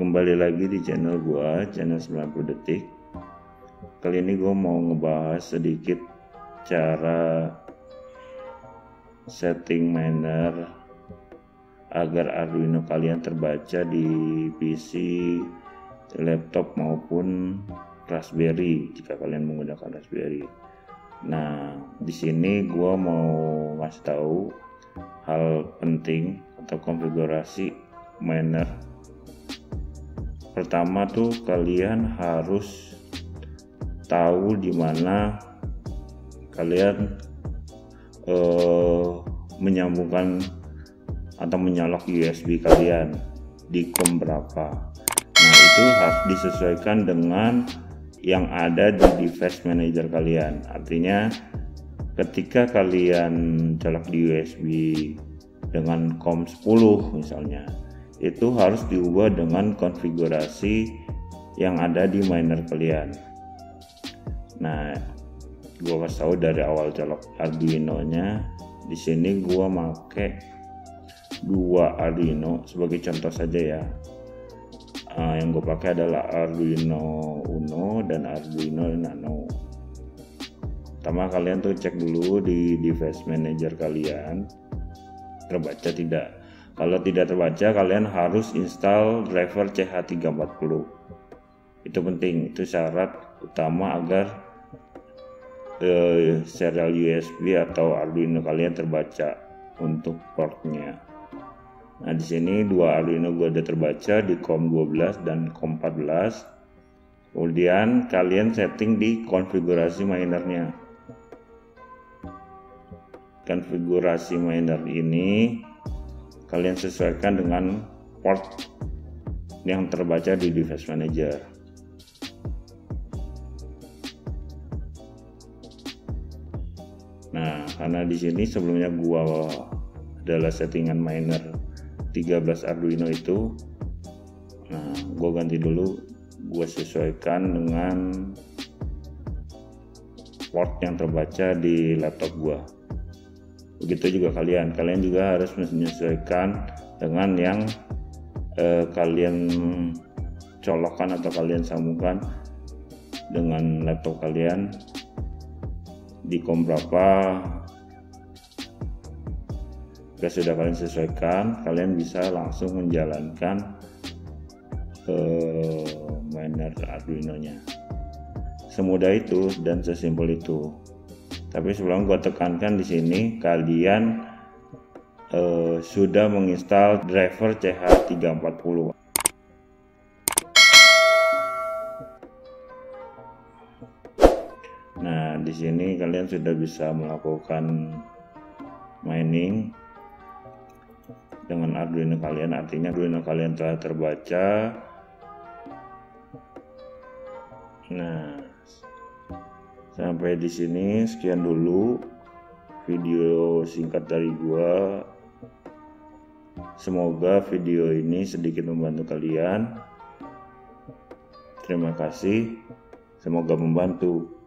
Kembali lagi di channel gua, channel 90 detik. Kali ini gua mau ngebahas sedikit cara setting miner agar Arduino kalian terbaca di PC, laptop maupun Raspberry jika kalian menggunakan Raspberry. Nah, di sini gua mau ngasih tahu hal penting atau konfigurasi miner. Pertama tuh kalian harus tahu di mana kalian menyambungkan atau menyalok USB kalian di COM berapa. Nah, itu harus disesuaikan dengan yang ada di device manager kalian. Artinya ketika kalian colok di USB dengan COM 10 misalnya, itu harus diubah dengan konfigurasi yang ada di miner kalian. Nah, gua kasih tahu dari awal colok Arduino-nya. Di sini gua make 2 Arduino sebagai contoh saja ya. Yang gue pakai adalah Arduino Uno dan Arduino Nano. Pertama kalian tuh cek dulu di device manager kalian terbaca tidak. Kalau tidak terbaca, kalian harus install driver CH340. Itu penting, itu syarat utama agar serial USB atau Arduino kalian terbaca untuk portnya. Nah, di sini 2 Arduino gue udah terbaca di COM 12 dan COM 14. Kemudian kalian setting di konfigurasi minernya. Konfigurasi miner ini kalian sesuaikan dengan port yang terbaca di device manager. Nah, karena di sini sebelumnya gua adalah settingan miner 13 Arduino itu, nah gua ganti dulu, gua sesuaikan dengan port yang terbaca di laptop gua. Begitu juga kalian juga harus menyesuaikan dengan yang kalian colokkan atau kalian sambungkan dengan laptop kalian di COM berapa. Jika sudah kalian sesuaikan, kalian bisa langsung menjalankan miner Arduino-nya. Semudah itu dan sesimpel itu. Tapi sebelum gua tekankan di sini, kalian sudah menginstal driver CH340. Nah, di sini kalian sudah bisa melakukan mining dengan Arduino kalian, artinya Arduino kalian telah terbaca. Nah, sampai di sini sekian dulu video singkat dari gua. Semoga video ini sedikit membantu kalian. Terima kasih, semoga membantu.